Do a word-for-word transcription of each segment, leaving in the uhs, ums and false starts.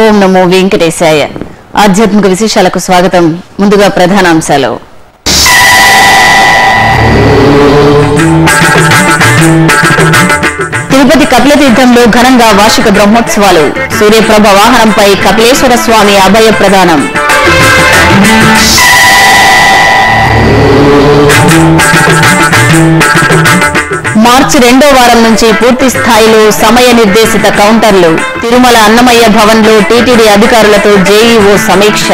ఓం నమో వెంకటేశాయ. ఆధ్యాత్మిక విశేషాలకు స్వాగతం. ముందుగా ప్రధానాంశాలు. తిరుపతి కపిలతీర్థంలో ఘనంగా వార్షిక బ్రహ్మోత్సవాలు. సూర్యప్రభ వాహనంపై కపిలేశ్వర స్వామి అభయ ప్రదానం. మార్చి రెండో వారం నుంచి పూర్తి స్థాయిలో సమయ నిర్దేశిత కౌంటర్లు. తిరుమల అన్నమయ్య భవన్లో టీటీడీ అధికారులతో జేఈఓ సమీక్ష.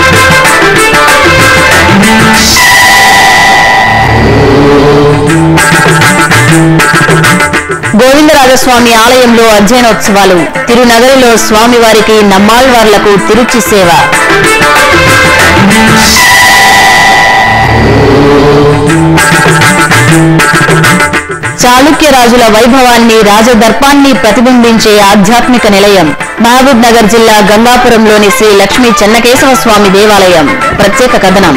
గోవిందరాజస్వామి ఆలయంలో అధ్యయనోత్సవాలు. తిరునగరిలో స్వామివారికి నమ్మాళ్వార్లకు తిరుచి సేవ. చాళుక్య రాజుల వైభవాన్ని రాజదర్పాన్ని ప్రతిబింబించే ఆధ్యాత్మిక నిలయం. మహబూబ్ నగర్ జిల్లా గంగాపురంలోని శ్రీ లక్ష్మీ చెన్నకేశవ స్వామి దేవాలయం. ప్రత్యేక కథనం.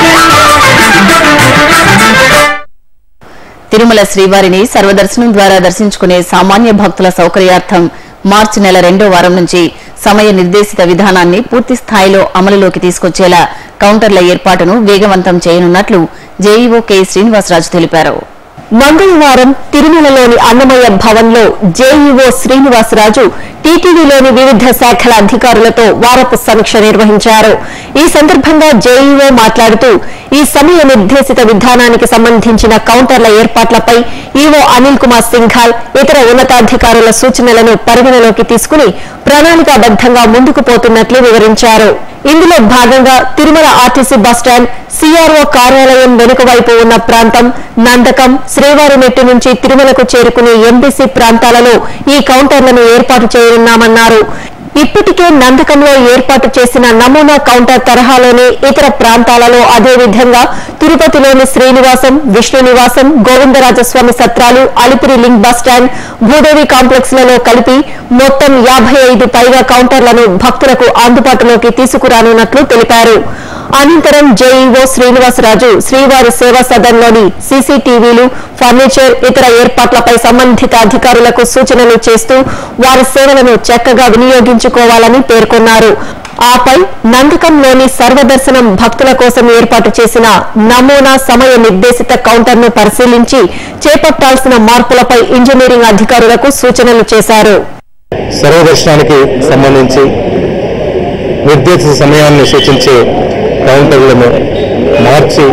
తిరుమల శ్రీవారిని సర్వదర్శనం ద్వారా దర్శించుకునే సామాన్య భక్తుల సౌకర్యార్థం మార్చి నెల రెండో వారం నుంచి సమయ నిర్దేశిత విధానాన్ని పూర్తి స్థాయిలో అమలులోకి తీసుకొచ్చేలా కౌంటర్ల ఏర్పాటును వేగవంతం చేయనున్నట్లు జేఈఓ కె శ్రీనివాసరాజు తెలిపారు. మంగళవారం తిరుమలలోని అన్నమయ్య భవన్లో జేఈఓ శ్రీనివాసరాజు టీటీడీలోని వివిధ శాఖల అధికారులతో వారపు సమీక్ష నిర్వహించారు. ఈ సందర్భంగా జేఈఓ మాట్లాడుతూ ఈ సమయ నిర్దేశిత విధానానికి సంబంధించిన కౌంటర్ల ఏర్పాట్లపై ఈవో అనిల్ కుమార్ సింఘాల్ ఇతర ఉన్నతాధికారుల సూచనలను పరిగణలోకి తీసుకుని ప్రణాళికాబద్దంగా ముందుకు పోతున్నట్లు వివరించారు. ఇందులో భాగంగా తిరుమల ఆర్టీసీ బస్టాండ్, సీఆర్ఓ కార్యాలయం వెనుక వైపు ఉన్న ప్రాంతం, నందకం, శ్రీవారిమెట్టు నుంచి తిరుమలకు చేరుకునే ఎంబీసీ ప్రాంతాలలో ఈ కౌంటర్లను ఏర్పాటు చేయనున్నామన్నారు. ఇప్పటికే నందకంలో ఏర్పాటు చేసిన నమూనా కౌంటర్ తరహాలోనే ఇతర ప్రాంతాలలో అదేవిధంగా తిరుపతిలోని శ్రీనివాసం, విష్ణు నివాసం, గోవిందరాజస్వామి సత్రాలు, Alipiri link bus stand, Bhudevi complex లలో కలిపి మొత్తం యాభై ఐదు పైగా కౌంటర్లను భక్తులకు అందుబాటులోకి తీసుకురానున్నట్లు తెలిపారు. అనంతరం జేఈఓ శ్రీనివాసరాజు శ్రీవారి సేవా సదన్లోని సీసీటీవీలు, ఫర్నిచర్, ఇతర ఏర్పాట్లపై సంబంధిత అధికారులకు సూచనలు చేస్తూ వారి సేవలను చక్కగా వినియోగించుకోవాలని పేర్కొన్నారు. ఆపై నందకంలోని సర్వదర్శనం భక్తుల కోసం ఏర్పాటు చేసిన నమూనా సమయ నిర్దేశిత కౌంటర్ను పరిశీలించి చేపట్టాల్సిన మార్పులపై ఇంజనీరింగ్ అధికారులకు సూచనలు చేశారు. సర్వదర్శనానికి సంబంధించి నిర్దేశిత సమయాన్ని సూచించే కౌంటర్లను మార్చి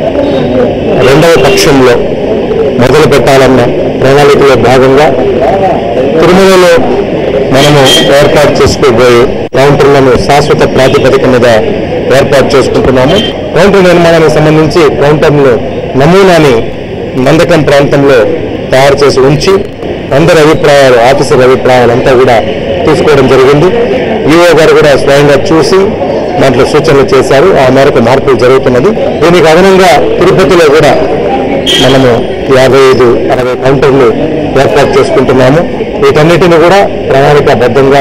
రెండవ పక్షంలో మొదలు పెట్టాలన్న ప్రణాళికలో భాగంగా తిరుమలలో మనము ఏర్పాటు చేసుకోబోయే కౌంటర్లను శాశ్వత ప్రాతిపదిక మీద ఏర్పాటు చేసుకుంటున్నాము. కౌంటర్ నిర్మాణానికి సంబంధించి కౌంటర్ను నమూనాని నందకం ప్రాంతంలో తయారు చేసి ఉంచి అందరి అభిప్రాయాలు, ఆఫీసర్ అభిప్రాయాలంతా కూడా తీసుకోవడం జరిగింది. ఈఓ గారు కూడా స్వయంగా చూసి దాంట్లో సూచనలు చేశారు. ఆ మేరకు మార్పులు జరుగుతున్నది. దీనికి అదనంగా తిరుపతిలో కూడా మనము యాభై ఐదు అరవై కౌంటర్లు ఏర్పాటు చేసుకుంటున్నాము. వీటన్నిటిని కూడా ప్రణాళికాబద్ధంగా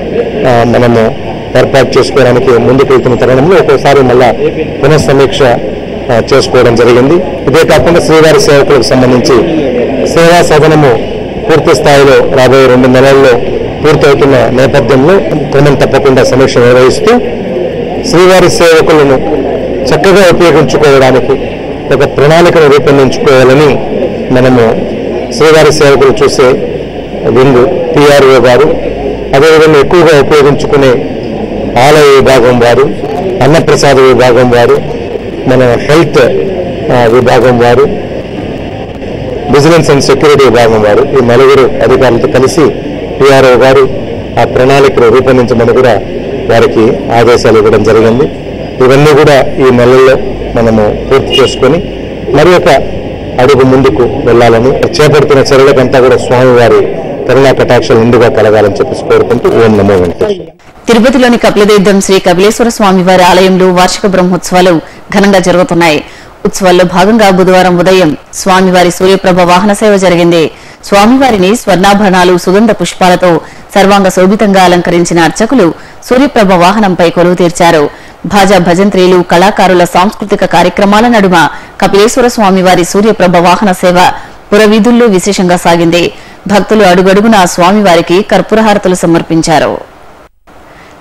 మనము ఏర్పాటు చేసుకోవడానికి ముందుకు వెళ్తున్న తరుణంలో ఒక్కోసారి మళ్ళా పునఃసమీక్ష చేసుకోవడం జరిగింది. ఇదే కాకుండా శ్రీవారి సేవకులకు సంబంధించి సేవా సదనము పూర్తి స్థాయిలో రాబోయే రెండు నెలల్లో పూర్తవుతున్న నేపథ్యంలో క్రమం తప్పకుండా సమీక్ష నిర్వహిస్తూ శ్రీవారి సేవకులను చక్కగా ఉపయోగించుకోవడానికి ఒక ప్రణాళికను రూపొందించుకోవాలని మనము శ్రీవారి సేవకులు చూసే వింగు పిఆర్ఓ గారు, అదేవిధంగా ఎక్కువగా ఉపయోగించుకునే ఆలయ విభాగం వారు, అన్నప్రసాద విభాగం వారు, మన హెల్త్ విభాగం వారు, విజిలెన్స్ అండ్ సెక్యూరిటీ విభాగం వారు, ఈ నలుగురు అధికారులతో కలిసి పిఆర్ఓ గారు ఆ ప్రణాళికను రూపొందించమని కూడా వారికి ఆదేశాలు ఇవ్వడం జరిగింది. ఇవన్నీ కూడా ఈ నెలల్లో మనము పూర్తి చేసుకొని మరి ఒక అడుగు ముందుకు వెళ్లాలని, చేపడుతున్న చర్యలకంతా కూడా స్వామివారి కరుణా కటాక్షాలు నిండుగా కలగాలని చెప్పేసి కోరుకుంటూ ఓం నమో వెంకటేశ్వర. తిరుపతిలోని కపిలతీర్థం శ్రీ కపిలేశ్వర స్వామివారి ఆలయంలో వార్షిక బ్రహ్మోత్సవాలు ఘనంగా జరుగుతున్నాయి. ఉత్సవాల్లో భాగంగా బుధవారం ఉదయం స్వామివారి సూర్యప్రభ వాహన సేవ జరిగింది. స్వామివారిని స్వర్ణాభరణాలు, సుగంధ పుష్పాలతో సర్వాంగ శోభితంగా అలంకరించిన అర్చకులు సూర్యప్రభ వాహనంపై కొలువు తీర్చారు. భాజా భజంత్రీలు, కళాకారుల సాంస్కృతిక కార్యక్రమాల నడుమ కపిలేశ్వర స్వామివారి సూర్యప్రభ వాహన సేవ పురవీధుల్లో విశేషంగా సాగింది. భక్తులు అడుగడుగునా స్వామివారికి కర్పూరహారతులు సమర్పించారు.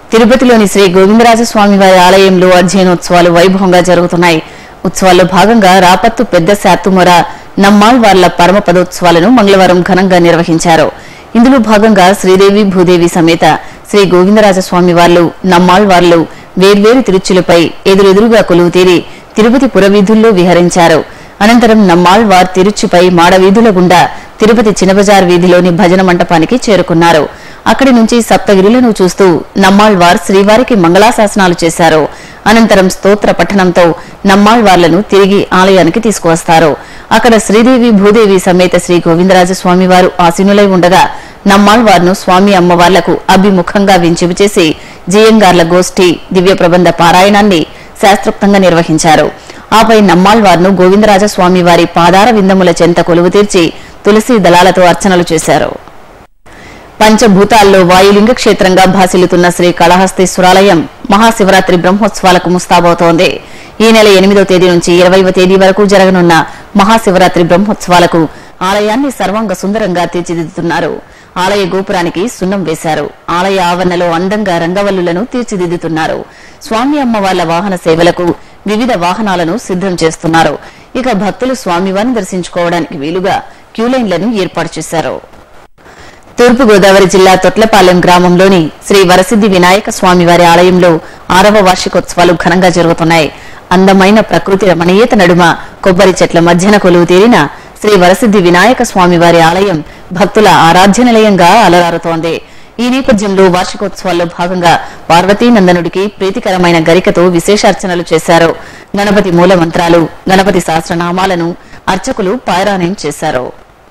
తిరుపతిలోని శ్రీ గోవిందరాజస్వామి వారి ఆలయంలో అధ్యయనోత్సవాలు వైభవంగా జరుగుతున్నాయి. ఉత్సవాల్లో భాగంగా రాపత్తు పెద్ద శాతుమొర నమ్మాళ్వార్ల పరమ పదోత్సవాలను మంగళవారం ఘనంగా నిర్వహించారు. ఇందులో భాగంగా శ్రీదేవి భూదేవి సమేత శ్రీ గోవిందరాజస్వామి వార్లు నమ్మాళ్వార్లు వేర్వేరు తిరుచులపై ఎదురెదురుగా కొలువు తీరి తిరుపతి పురవీధుల్లో విహరించారు. అనంతరం నమ్మాళ్వార్ తిరుచుపై మాడవీధుల గుండా తిరుపతి చినబజార్ వీధిలోని భజన మంటపానికి చేరుకున్నారు. అక్కడి నుంచి సప్తగిరులను చూస్తూ నమ్మాళ్వార్ శ్రీవారికి మంగళాశాసనాలు చేశారు. అనంతరం స్తోత్ర పఠనంతో నమ్మాళ్వార్లను తిరిగి ఆలయానికి తీసుకువస్తారు. అక్కడ శ్రీదేవి భూదేవి సమేత శ్రీ గోవిందరాజస్వామి వారు ఆసీనులై ఉండగా నమ్మాళ్వార్ను స్వామి అమ్మవార్లకు అభిముఖంగా వించిపు చేసి జియంగార్ల గోష్ఠి దివ్య ప్రబంధ పారాయణాన్ని శాస్త్రోక్తంగా నిర్వహించారు. ఆపై నమ్మాళ్వార్ను గోవిందరాజస్వామి వారి పాదార విందముల చెంత కొలువు తీర్చి తులసి దళాలతో అర్చనలు చేశారు. పంచభూతాల్లో వాయులింగ క్షేత్రంగా భాసిల్లుతున్న శ్రీ కాళహస్తీశ్వరాలయం మహాశివరాత్రి బ్రహ్మోత్సవాలకు ముస్తాబవుతోంది. ఈ నెల ఎనిమిదో తేదీ నుంచి ఇరవైవ తేదీ వరకు జరగనున్న మహాశివరాత్రి బ్రహ్మోత్సవాలకు ఆలయాన్ని సర్వాంగ సుందరంగా తీర్చిదిద్దుతున్నారు. ఆలయ గోపురానికి సున్నం వేశారు. ఆలయ ఆవరణలో అందంగా రంగవల్లులను తీర్చిదిద్దుతున్నారు. స్వామి అమ్మవార్ల వాహన సేవలకు వివిధ వాహనాలను సిద్దం చేస్తున్నారు. ఇక భక్తులు స్వామివారిని దర్శించుకోవడానికి వీలుగా క్యూలైన్లను ఏర్పాటు చేశారు. తూర్పుగోదావరి జిల్లా తొట్లపాలెం గ్రామంలోని శ్రీ వరసిద్ది వినాయక స్వామివారి ఆలయంలో ఆరవ వార్షికోత్సవాలు ఘనంగా జరుగుతున్నాయి. అందమైన ప్రకృతి రమణీయత నడుమ కొబ్బరి చెట్ల మధ్యన కొలువు తీరిన శ్రీ వరసిద్ది వినాయక స్వామివారి ఆలయం భక్తుల ఆరాధ్య నిలయంగా అలరారుతోంది. ఈ నేపథ్యంలో వార్షికోత్సవాల్లో భాగంగా పార్వతీనందనుడికి ప్రీతికరమైన గరికతో విశేషార్చనలు చేశారు. గణపతి మూల మంత్రాలు, గణపతి సహస్రనామాలను అర్చకులు పారాయణం చేశారు.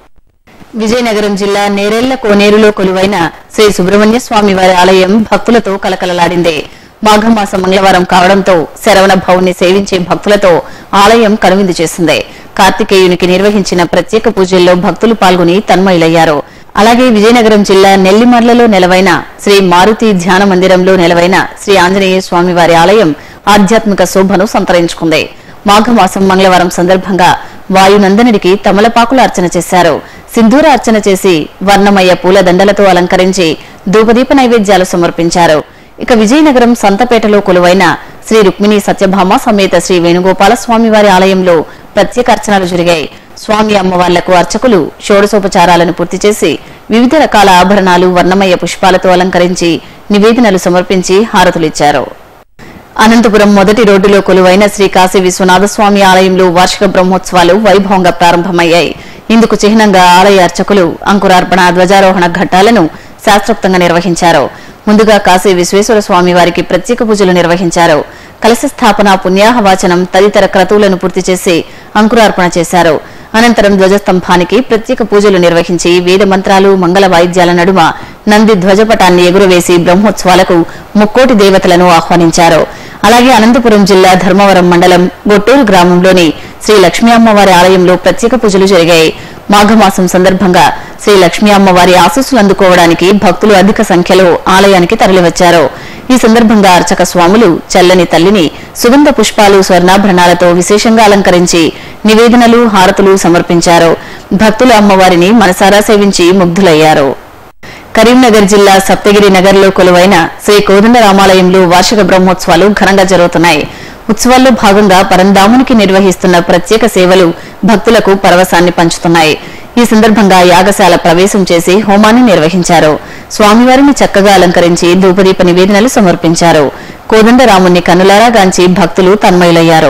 విజయనగరం జిల్లా నేరెళ్ల కోనేరులో కొలువైన శ్రీ సుబ్రహ్మణ్య స్వామి వారి ఆలయం భక్తులతో కలకలలాడింది. మాఘమాస మంగళవారం కావడంతో శరవణ భవుని సేవించే భక్తులతో ఆలయం కనువిందు చేసింది. కార్తికేయునికి నిర్వహించిన ప్రత్యేక పూజల్లో భక్తులు పాల్గొని తన్మయులయ్యారు. అలాగే విజయనగరం జిల్లా నెల్లిమర్లలో నెలవైన శ్రీ మారుతి ధ్యాన మందిరంలో నెలవైన శ్రీ ఆంజనేయ స్వామి వారి ఆలయం ఆధ్యాత్మిక శోభను సంతరించుకుంది. మాఘమాసం మంగళవారం సందర్భంగా వాయునందనుడికి తమలపాకుల అర్చన చేశారు. సింధూర అర్చన చేసి వర్ణమయ్య పూల దండలతో అలంకరించి ధూపదీప నైవేద్యాలు సమర్పించారు. ఇక విజయనగరం సంతపేటలో కొలువైన శ్రీ రుక్మిణి సత్యభామ సమేత శ్రీ వేణుగోపాల స్వామి వారి ఆలయంలో ప్రత్యేక అర్చనలు జరిగాయి. స్వామి అమ్మవార్లకు అర్చకులు షోడశోపచారాలను పూర్తి చేసి వివిధ రకాల ఆభరణాలు వర్ణమయ్య పుష్పాలతో అలంకరించి నివేదనలు సమర్పించి హారతులిచ్చారు. అనంతపురం మొదటి రోడ్డులో కొలువైన శ్రీ కాశీ విశ్వనాథ స్వామి ఆలయంలో వార్షిక బ్రహ్మోత్సవాలు వైభవంగా ప్రారంభమయ్యాయి. ఇందుకు చిహ్నంగా ఆలయ అర్చకులు అంకురార్పణ, ధ్వజారోహణ ఘట్టాలను శాస్త్రోక్తంగా నిర్వహించారు. ముందుగా కాశీ విశ్వేశ్వర స్వామి వారికి ప్రత్యేక పూజలు నిర్వహించారు. కలశ స్థాపన, పుణ్యాహవాచనం తదితర క్రతువులను పూర్తి చేసి అంకురార్పణ చేశారు. అనంతరం ధ్వజస్తంభానికి ప్రత్యేక పూజలు నిర్వహించి వేద మంత్రాలు, మంగళ వాయిద్యాల నడుమ నంది ధ్వజపటాన్ని ఎగురవేసి బ్రహ్మోత్సవాలకు ముక్కోటి దేవతలను ఆహ్వానించారు. అలాగే అనంతపురం జిల్లా ధర్మవరం మండలం గొట్టూరు గ్రామంలోని శ్రీ లక్ష్మీ అమ్మవారి ఆలయంలో ప్రత్యేక పూజలు జరిగాయి. మాఘమాసం సందర్భంగా శ్రీ లక్ష్మీ అమ్మవారి ఆశీస్సులు అందుకోవడానికి భక్తులు అధిక సంఖ్యలో ఆలయానికి తరలివచ్చారు. ఈ సందర్భంగా అర్చక స్వాములు చల్లని తల్లిని సుగంధ పుష్పాలు, స్వర్ణాభరణాలతో విశేషంగా అలంకరించి నివేదనలు, హారతులు సమర్పించారు. భక్తులు అమ్మవారిని మనసారా సేవించి ముగ్ధులయ్యారు. కరీంనగర్ జిల్లా సప్తగిరి నగర్లో కొలువైన శ్రీ కోదండరామాలయంలో వార్షిక బ్రహ్మోత్సవాలు ఘనంగా జరుగుతున్నాయి. ఉత్సవాల్లో భాగంగా పరంధామునికి నిర్వహిస్తున్న ప్రత్యేక సేవలు భక్తులకు పరవశాన్ని పంచుతున్నాయి. ఈ సందర్భంగా యాగశాల ప్రవేశం చేసి హోమాన్ని నిర్వహించారు. స్వామివారిని చక్కగా అలంకరించి ధూపదీప నివేదనలు సమర్పించారు. కోదండరాముని కన్నులారా గాంచి భక్తులు తన్మయులయ్యారు.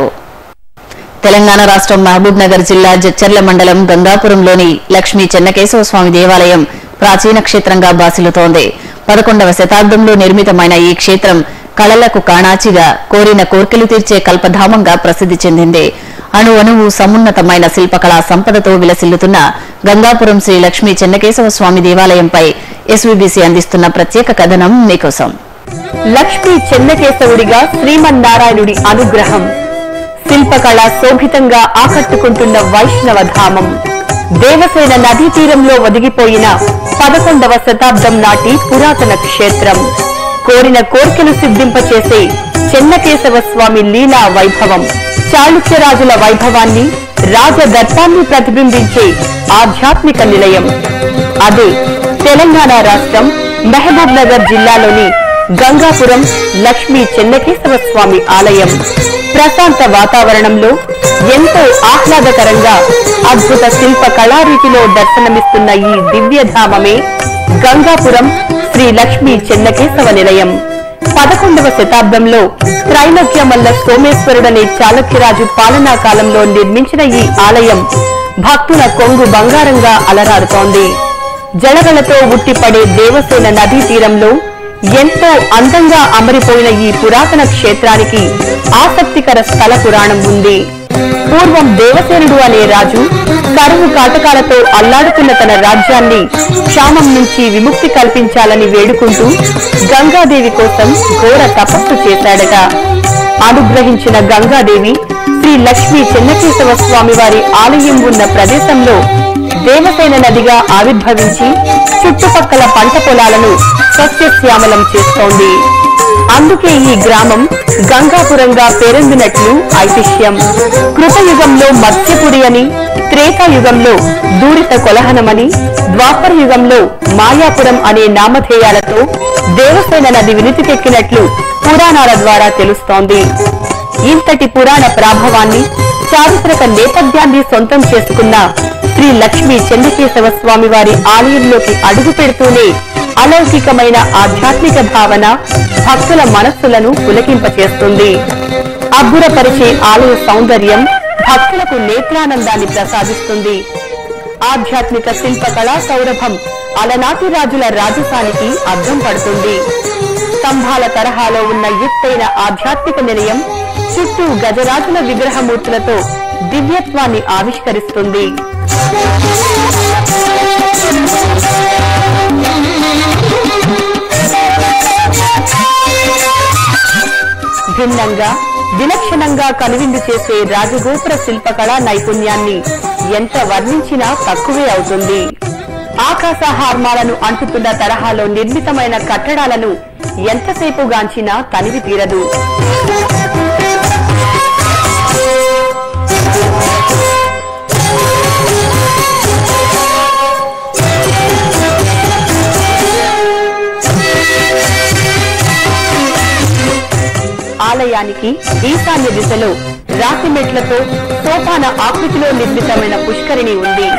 తెలంగాణ రాష్ట్రం మహబూబ్ నగర్ జిల్లా జడ్చర్ల మండలం గంగాపురంలోని లక్ష్మీ చెన్నకేశవ స్వామి దేవాలయం ప్రాచీన క్షేత్రంగా బాసిల్లుతోంది. పదకొండవ శతాబ్దంలో నిర్మితమైన ఈ క్షేత్రం కళలకు కాణాచిగా, కోరిన కోర్కెలు తీర్చే కల్పధామంగా ప్రసిద్ది చెందింది. అణు అణువు సమున్నతమైన శిల్పకళా సంపదతో విలసిల్లుతున్న గంగాపురం శ్రీ లక్ష్మీ చెన్నకేశవ స్వామి దేవాలయంపై ఎస్వీబీసీ అందిస్తున్న ప్రత్యేక కథనం మీకోసం. లక్ష్మీ చెన్నకేశవుడిగా శ్రీమన్నారాయణుడి అనుగ్రహం, శిల్పకళ శోభితంగా ఆకట్టుకుంటున్న వైష్ణవ ధామం, దేవసేన నదీ తీరంలో ఒదిగిపోయిన పదకొండవ శతాబ్దం నాటి పురాతన క్షేత్రం, కోరిన కోర్కెలు సిద్ధింపచేసే చెన్నకేశవ స్వామి లీలా వైభవం, చాళుక్యరాజుల వైభవాన్ని, రాజదర్పాన్ని ప్రతిబింబించే ఆధ్యాత్మిక నిలయం. అదే తెలంగాణ రాష్ట్రం మహబూబ్ నగర్ జిల్లాలోని గంగాపురం లక్ష్మీ చెన్నకేశవ స్వామి ఆలయం. ప్రశాంత వాతావరణంలో ఎంతో ఆహ్లాదకరంగా అద్భుత శిల్ప కళారీతిలో దర్శనమిస్తున్న ఈ దివ్యధామమే గంగాపురం శ్రీ లక్ష్మీ చెన్నకేశవ నిలయం. పదకొండవ శతాబ్దంలో త్రైలోక్యమల్ల సోమేశ్వరుడనే చాళుక్యరాజు పాలనా కాలంలో నిర్మించిన ఈ ఆలయం భక్తుల కొంగు బంగారంగా అలరారుతోంది. జలగలతో ఉట్టిపడే దేవసేన నదీ తీరంలో ఎంతో అందంగా అమరిపోయిన ఈ పురాతన క్షేత్రానికి ఆసక్తికర స్థల పురాణం ఉంది. పూర్వం దేవసేనుడు అనే రాజు కరువు కాటకాలతో అల్లాడుతున్న తన రాజ్యాన్ని క్షామం నుంచి విముక్తి కల్పించాలని వేడుకుంటూ గంగాదేవి కోసం ఘోర తపస్సు చేశాడట. అనుగ్రహించిన గంగాదేవి శ్రీ లక్ష్మీ చెన్నకేశవ స్వామి వారి ఆలయం ఉన్న ప్రదేశంలో దేవసేన నదిగా ఆవిర్భవించి చుట్టుపక్కల పంట పొలాలను సస్యశ్యామలం చేస్తోంది. అందుకే ఈ గ్రామం గంగాపురంగా పేరొందినట్లు ఐతిహ్యం. కృతయుగంలో మత్స్యపురి అని, త్రేతాయుగంలో దూరిత కొలహనమని, ద్వాపర యుగంలో మాయాపురం అనే నామధేయాలతో దేవసేన నది వినుతికెక్కినట్లు పురాణాల ద్వారా తెలుస్తోంది. ఇంతటి పురాణ ప్రాభవాన్ని, చారిత్రక నేపథ్యాన్ని సొంతం చేసుకున్న శ్రీ లక్ష్మీ చెన్నకేశవ స్వామి వారి ఆలయంలోకి అడుగు పెడుతూనే అలౌకికమైన ఆధ్యాత్మిక భావన భక్తుల మనస్సులను పులకింపచేస్తుంది. అబ్బురపరిచే ఆలయ సౌందర్యం భక్తులకు నేత్రానందాన్ని ప్రసాదిస్తుంది. ఆధ్యాత్మిక శిల్ప కళా సౌరభం అలనాటి రాజుల రాజసానికి అద్దం పడుతుంది. స్తంభాల తరహాలో ఉన్న ఎత్తైన ఆధ్యాత్మిక నిలయం చుట్టూ గజరాజుల విగ్రహమూర్తులతో దివ్యత్వాన్ని ఆవిష్కరిస్తుంది. భిన్నంగా విలక్షణంగా కనువిందు చేసే రాజగోపుర శిల్పకళా నైపుణ్యాన్ని ఎంత వర్ణించినా తక్కువే అవుతుంది. ఆకాశ హార్మాలను అంటుతున్న తరహాలో నిర్మితమైన కట్టడాలను ఎంతసేపు గాంచినా తనివి తీరదు. ఆలయానికి ఈశాన్య దిశలో రాతి మెట్లతో సోపాన ఆకృతిలో నిర్మితమైన పుష్కరిణి ఉంది.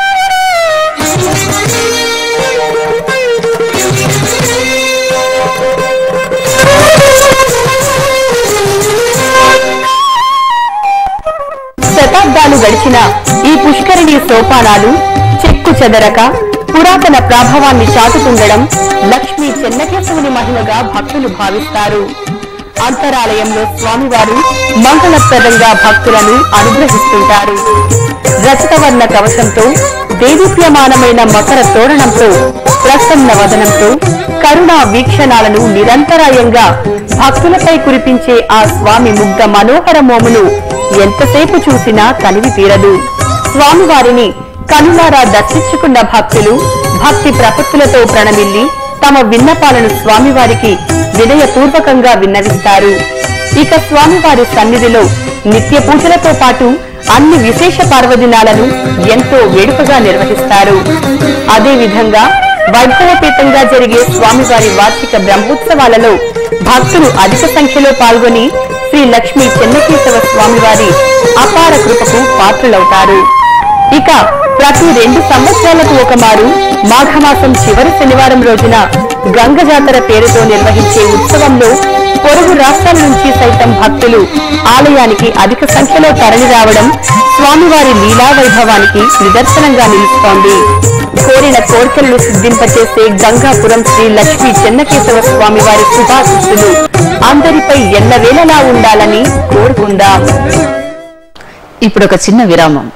శతాబ్దాలు గడిచిన ఈ పుష్కరిణి సోపానాలు చెక్కు చెదరక పురాతన ప్రాభవాన్ని చాటుతుండడం లక్ష్మీ చెన్నకేశవుని మహిమగా భక్తులు భావిస్తారు. అంతరాలయంలో స్వామివారు మంగళప్రదంగా భక్తులను అనుగ్రహిస్తుంటారు. రజతవర్ణ కవచంతో, దేదీప్యమానమైన మకర తోరణంతో, ప్రసన్న వదనంతో కరుణా వీక్షణాలను నిరంతరాయంగా భక్తులపై కురిపించే ఆ స్వామి ముగ్ధ మనోహర మోమును ఎంతసేపు చూసినా తనివి తీరదు. స్వామివారిని కనులారా దర్శించుకున్న భక్తులు భక్తి ప్రపత్తులతో ప్రణమిల్లి తమ విన్నపాలను స్వామివారికి వినయపూర్వకంగా విన్నవిస్తారు. ఇక స్వామివారి సన్నిధిలో నిత్య పూజలతో పాటు అన్ని విశేష పర్వదినాలను ఎంతో వేడుకగా నిర్వహిస్తారు. అదేవిధంగా వైభవపేతంగా జరిగే స్వామివారి వార్షిక బ్రహ్మోత్సవాలలో భక్తులు అధిక సంఖ్యలో పాల్గొని శ్రీ లక్ష్మీ చెన్నకేశవ స్వామివారి అపార కృపకు పాత్రులవుతారు. ఇక ప్రతి రెండు సంవత్సరాలకు ఒకమారు మాఘమాసం చివరి శనివారం రోజున గంగ జాతర పేరుతో నిర్వహించే ఉత్సవంలో పొరుగు రాష్ట్రాల నుంచి సైతం భక్తులు ఆలయానికి అధిక సంఖ్యలో తరలి రావడం స్వామివారి లీలా వైభవానికి నిదర్శనంగా నిలుస్తోంది. కోరిన కోరికలను సిద్ధింపచేసే గంగాపురం శ్రీ లక్ష్మీ చెన్నకేశవ స్వామివారి శుభాశిస్సులు అందరిపై ఎల్లవేళలా ఉండాలని కోరుకుందాం. ఇప్పుడు ఒక చిన్న విరామం.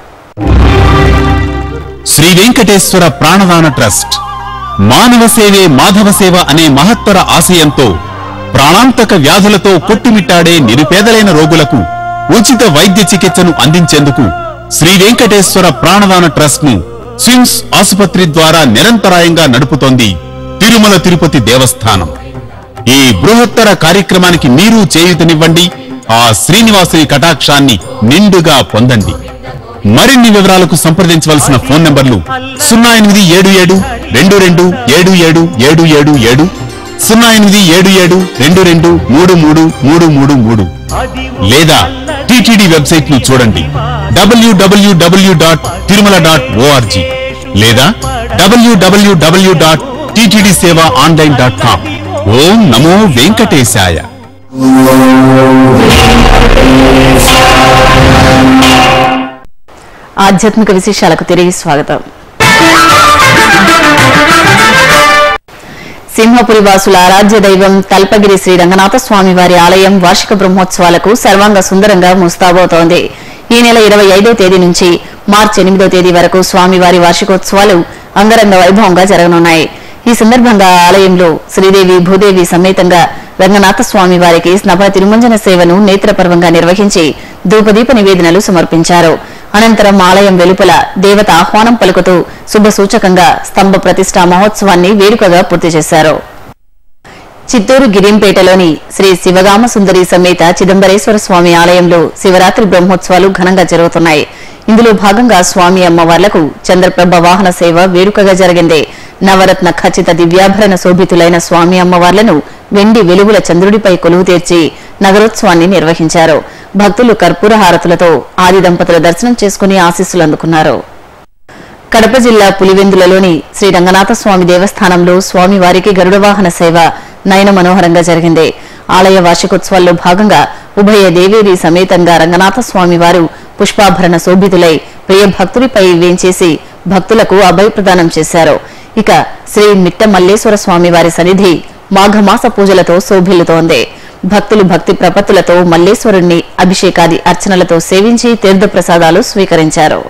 శ్రీ వెంకటేశ్వర ప్రాణదాన ట్రస్ట్ మానవ సేవే మాధవ సేవ అనే మహత్తర ఆశయంతో ప్రాణాంతక వ్యాధులతో కొట్టుమిట్టాడే నిరుపేదలైన రోగులకు ఉచిత వైద్య చికిత్సను అందించేందుకు శ్రీ వెంకటేశ్వర ప్రాణదాన ట్రస్ట్ ను స్విమ్స్ ఆసుపత్రి ద్వారా నిరంతరాయంగా నడుపుతోంది తిరుమల తిరుపతి దేవస్థానం. ఈ బృహత్తర కార్యక్రమానికి మీరు చేయూతనివ్వండి. ఆ శ్రీనివాసుని కటాక్షాన్ని నిండుగా పొందండి. మరిన్ని వివరాలకు సంప్రదించవలసిన ఫోన్ నంబర్లు సున్నా ఎనిమిది ఏడు ఏడు రెండు రెండు ఏడు ఏడు ఏడు ఏడు ఏడు సున్నా ఎనిమిది ఏడు ఏడు రెండు రెండు మూడు మూడు మూడు మూడు మూడు లేదా టీటీడీ వెబ్సైట్ ను చూడండి W W W dot Tirumala dot O R G లేదా W W W dot TTD seva online dot com. ఓం నమో వెంకటేశాయ. ఆధ్యాత్మిక విశేషాలకు తిరిగి స్వాగతం. సింహపురి వాసుల ఆరాధ్య దైవం తల్పగిరి శ్రీ రంగనాథ స్వామి వారి ఆలయం వార్షిక బ్రహ్మోత్సవాలకు సర్వాంగ సుందరంగా ముస్తాబోతోంది. ఈ నెల ఇరవై ఐదో తేదీ నుంచి మార్చి ఎనిమిదో తేదీ వరకు స్వామివారి వార్షికోత్సవాలు అంగరంగ వైభవంగా జరగనున్నాయి. ఈ సందర్భంగా ఆలయంలో శ్రీదేవి భూదేవి సమేతంగా రంగనాథ స్వామి వారికి స్నపన తిరుమంజన సేవను నేత్రపర్వంగా నిర్వహించి ధూపదీప నివేదనలు సమర్పించారు. అనంతరం ఆలయం వెలుపల దేవత ఆహ్వానం పలుకుతూ శుభ సూచకంగా స్తంభ ప్రతిష్టా మహోత్సవాన్ని వేడుకగా పూర్తి చేశారు. చిత్తూరు గిరింపేటలోని శ్రీ శివగామ సుందరి సమేత చిదంబరేశ్వర స్వామి ఆలయంలో శివరాత్రి బ్రహ్మోత్సవాలు ఘనంగా జరుగుతున్నాయి. ఇందులో భాగంగా స్వామి అమ్మవార్లకు చంద్రప్రభ వాహన సేవ వేడుకగా జరిగింది. నవరత్న ఖచ్చిత దివ్యాభరణ శోభితులైన స్వామి అమ్మవార్లను వెండి వెలుగుల చంద్రుడిపై కొలువు తీర్చి నగరోత్సవాన్ని నిర్వహించారు. భక్తులు కర్పూర హారతులతో ఆది దంపతుల దర్శనం చేసుకుని ఆశీస్సులు అందుకున్నారు. కడప జిల్లా పులివెందులలోని శ్రీ రంగనాథ స్వామి దేవస్థానంలో స్వామివారికి గరుడ వాహన సేవ నయన మనోహరంగా జరిగింది. ఆలయ వార్షికోత్సవాల్లో భాగంగా ఉభయ దేవేరి సమేతంగా రంగనాథ స్వామి వారు పుష్పాభరణ శోభితులై ప్రియ భక్తుడిపై వేంచేసి భక్తులకు అభయ ప్రదానం చేశారు. ఇక శ్రీ మిట్ట మల్లేశ్వర స్వామి వారి సన్నిధి మాఘమాస పూజలతో శోభిల్లుతోంది. భక్తులు భక్తి ప్రపత్తులతో మల్లేశ్వరుణ్ణి అభిషేకాది అర్చనలతో సేవించి తీర్థప్రసాదాలు స్వీకరించారు.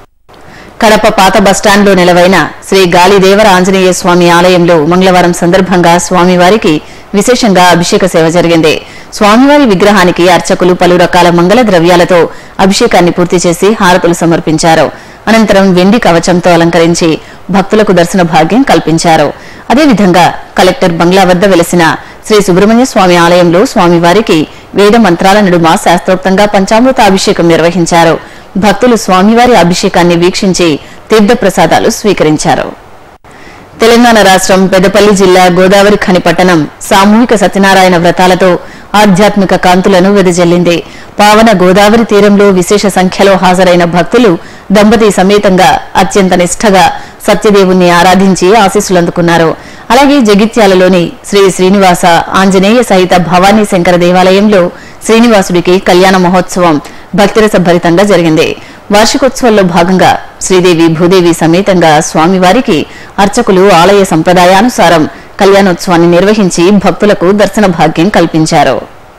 కడప పాత బస్టాండ్లో నిలవైన శ్రీ గాలిదేవర ఆంజనేయ స్వామి ఆలయంలో మంగళవారం సందర్భంగా స్వామివారికి విశేషంగా అభిషేక సేవ జరిగింది. స్వామివారి విగ్రహానికి అర్చకులు పలు రకాల మంగళ ద్రవ్యాలతో అభిషేకాన్ని పూర్తి చేసి హారతులు సమర్పించారు. అనంతరం వెండి కవచంతో అలంకరించి భక్తులకు దర్శన భాగ్యం కల్పించారు. అదేవిధంగా కలెక్టర్ బంగ్లా వద్ద వెలసిన శ్రీ సుబ్రహ్మణ్య స్వామి ఆలయంలో స్వామివారికి వేద మంత్రాల నడుమ శాస్త్రోక్తంగా పంచామృత అభిషేకం నిర్వహించారు. భక్తులు స్వామివారి అభిషేకాన్ని వీక్షించి తీర్థప్రసాదాలు స్వీకరించారు. తెలంగాణ రాష్ట్రం పెద్దపల్లి జిల్లా గోదావరి ఖని పట్టణం సామూహిక సత్యనారాయణ వ్రతాలతో ఆధ్యాత్మిక కాంతులను వెదజల్లింది. పావన గోదావరి తీరంలో విశేష సంఖ్యలో హాజరైన భక్తులు దంపతి సమేతంగా అత్యంత నిష్ఠగా సత్యదేవుణ్ణి ఆరాధించి ఆశీస్సులందుకున్నారు. అలాగే జగిత్యాలలోని శ్రీ శ్రీనివాస ఆంజనేయ సహిత భవానీ శంకర దేవాలయంలో శ్రీనివాసుడికి కళ్యాణ మహోత్సవం భక్తిరస భరితంగా జరిగింది. వార్షికోత్సవంలో భాగంగా శ్రీదేవి భూదేవి సమేతంగా స్వామివారికి అర్చకులు ఆలయ సంప్రదాయానుసారం కళ్యాణోత్సవాన్ని నిర్వహించి భక్తులకు దర్శన భాగ్యం కల్పించారు.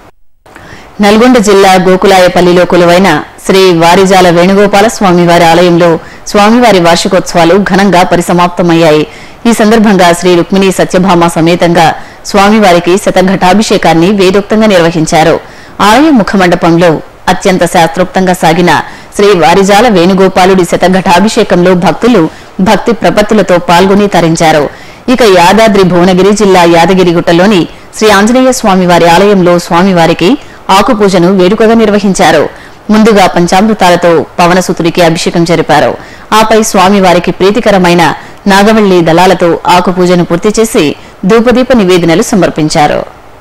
నల్గొండ జిల్లా గోకులాయపల్లిలో కొలువైన శ్రీ వారిజాల వేణుగోపాల స్వామివారి ఆలయంలో స్వామివారి వార్షికోత్సవాలు ఘనంగా పరిసమాప్తమయ్యాయి. ఈ సందర్భంగా శ్రీ రుక్మిణి సత్యభామ సమేతంగా స్వామివారికి శతఘటాభిషేకాన్ని వేదోక్తంగా నిర్వహించారు. ఆలయ ముఖమండపంలో అత్యంత శాస్త్రోక్తంగా సాగిన శ్రీ వారిజాల వేణుగోపాలుడి శతఘటాభిషేకంలో భక్తులు భక్తి ప్రపత్తులతో పాల్గొని తరించారు. ఇక యాదాద్రి భువనగిరి జిల్లా యాదగిరిగుట్టలోని శ్రీ ఆంజనేయ స్వామివారి ఆలయంలో స్వామివారికి ఆకుపూజను వేడుకగా నిర్వహించారు. ముందుగా పంచామృతాలతో పవనసుతుడికి అభిషేకం జరిపారు. ఆపై స్వామివారికి ప్రీతికరమైన నాగవల్లి దళాలతో ఆకుపూజను పూర్తి చేసి ధూపదీప నివేదనలు సమర్పించారు.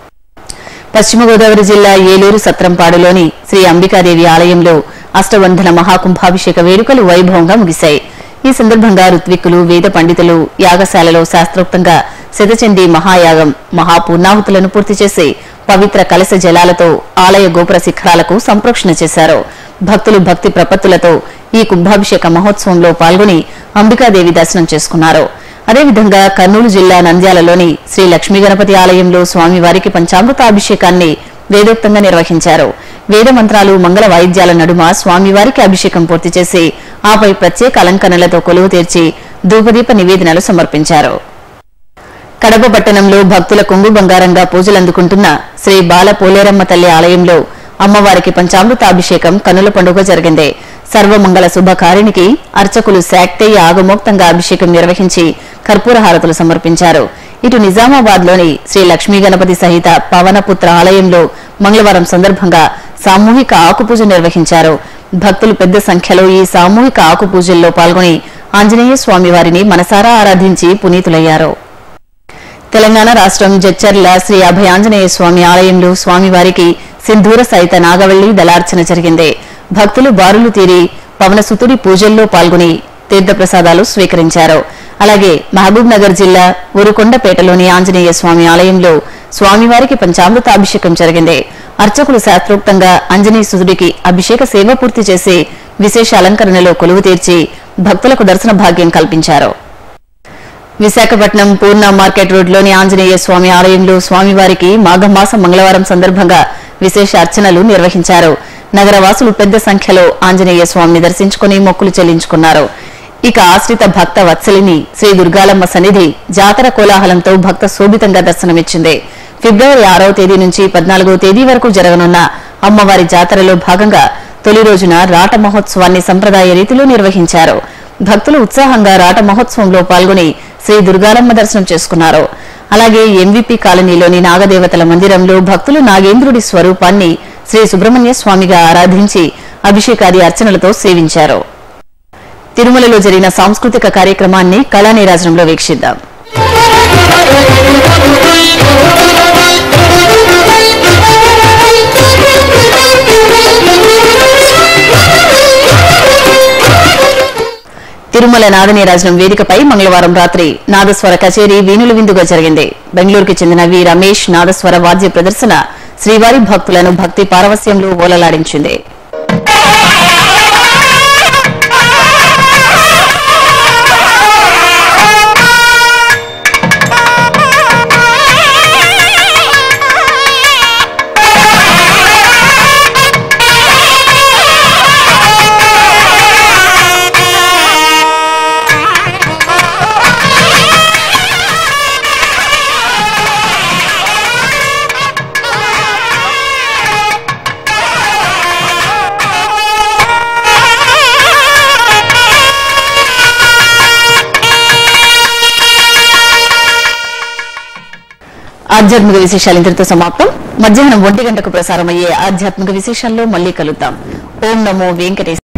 పశ్చిమ గోదావరి జిల్లా ఏలూరు సత్రంపాడులోని శ్రీ అంబికాదేవి ఆలయంలో అష్టబంధన మహాకుంభాభిషేక వేడుకలు వైభవంగా ముగిశాయి. ఈ సందర్భంగా ఋత్విక్కులు వేద పండితులు యాగశాలలో శాస్త్రోక్తంగా శతచండీ మహాయాగం మహాపూర్ణాహుతులను పూర్తి చేసి పవిత్ర కలశ జలాలతో ఆలయ గోపుర శిఖరాలకు సంప్రోక్షణ చేశారు. భక్తులు భక్తి ప్రపత్తులతో ఈ కుంభాభిషేక మహోత్సవంలో పాల్గొని అంబికాదేవి దర్శనం చేసుకున్నారు. అదేవిధంగా కర్నూలు జిల్లా నంద్యాలలోని శ్రీ లక్ష్మీ గణపతి ఆలయంలో స్వామివారికి పంచామృతాభిషేకాన్ని వేదోక్తంగా నిర్వహించారు. వేద మంత్రాలు మంగళ వాయిద్యాల నడుమ స్వామివారికి అభిషేకం పూర్తి చేసి ఆపై ప్రత్యేక అలంకరణలతో కొలువు తీర్చి ధూపదీప నివేదనలు సమర్పించారు. కడప పట్టణంలో భక్తుల కొంగు బంగారంగా పూజలందుకుంటున్న శ్రీ బాల పోలేరమ్మ తల్లి ఆలయంలో అమ్మవారికి పంచామృతాభిషేకం కన్నుల పండుగ జరిగింది. సర్వమంగళ శుభకారిణికి అర్చకులు శాక్తేయ ఆగమోక్తంగా అభిషేకం నిర్వహించి కర్పూర హారతులు సమర్పించారు. ఇటు నిజామాబాద్ లోని శ్రీ లక్ష్మీ గణపతి సహిత పవనపుత్ర ఆలయంలో మంగళవారం సందర్భంగా సామూహిక ఆకుపూజ నిర్వహించారు. భక్తులు పెద్ద సంఖ్యలో ఈ సామూహిక ఆకుపూజల్లో పాల్గొని ఆంజనేయ స్వామి వారిని మనసారా ఆరాధించి పునీతులయ్యారు. తెలంగాణ రాష్ట్రం జడ్చర్ల శ్రీ అభయాంజనేయ స్వామి ఆలయంలో స్వామివారికి సింధూర సహిత నాగవల్లి దళార్చన జరిగింది. భక్తులు బారులు తీరి పవనసుతుడి పూజల్లో పాల్గొని తీర్థప్రసాదాలు స్వీకరించారు. అలాగే మహబూబ్ నగర్ జిల్లా ఉరుకొండపేటలోని ఆంజనేయ స్వామి ఆలయంలో స్వామివారికి పంచామృతాభిషేకం జరిగింది. అర్చకులు శాస్త్రోక్తంగా ఆంజనేయసుతుడికి అభిషేక సేవ పూర్తి చేసి విశేష అలంకరణలో కొలువు తీర్చి భక్తులకు దర్శన భాగ్యం కల్పించారు. విశాఖపట్నం పూర్ణ మార్కెట్ రోడ్లోని ఆంజనేయ స్వామి ఆలయంలో స్వామివారికి మాఘమాసం మంగళవారం సందర్భంగా విశేష అర్చనలు నిర్వహించారు. నగరవాసులు పెద్ద సంఖ్యలో ఆంజనేయ స్వామిని దర్శించుకుని మొక్కులు చెల్లించుకున్నారు. ఇక ఆశ్రిత భక్త వత్సలిని శ్రీ దుర్గాలమ్మ సన్నిధి జాతర కోలాహలంతో భక్త శోభితంగా దర్శనమిచ్చింది. ఫిబ్రవరి ఆరవ తేదీ నుంచి పద్నాలుగవ తేదీ వరకు జరగనున్న అమ్మవారి జాతరలో భాగంగా తొలి రోజున రాట మహోత్సవాన్ని సంప్రదాయ రీతిలో నిర్వహించారు. భక్తులు ఉత్సాహంగా రాట మహోత్సవంలో పాల్గొని శ్రీ దుర్గాలమ్మ దర్శనం చేసుకున్నారు. అలాగే ఎంవీపీ కాలనీలోని నాగదేవతల మందిరంలో భక్తులు నాగేంద్రుడి స్వరూపాన్ని శ్రీ సుబ్రహ్మణ్య స్వామిగా ఆరాధించి అభిషేకాది అర్చనలతో సేవించారు. తిరుమలలో జరిగిన సాంస్కృతిక కార్యక్రమాన్ని కళానీరాజనంలో వీక్షిద్దాం. తిరుమల నాదనీరాజనం వేదికపై మంగళవారం రాత్రి నాదస్వర కచేరీ వీణుల విందుగా జరిగింది. బెంగళూరుకు చెందిన వి రమేష్ నాదస్వర వాద్య ప్రదర్శన శ్రీవారి భక్తులను భక్తి పారవస్యంలో ఓలలాడించింది. ఆధ్యాత్మిక విశేషాలు ఇంతటితో సమాప్తం. మధ్యాహ్నం ఒంటి గంటకు ప్రసారమయ్యే ఆధ్యాత్మిక విశేషాల్లో మళ్లీ కలుద్దాం. ఓం నమో వెంకటేశ్వర.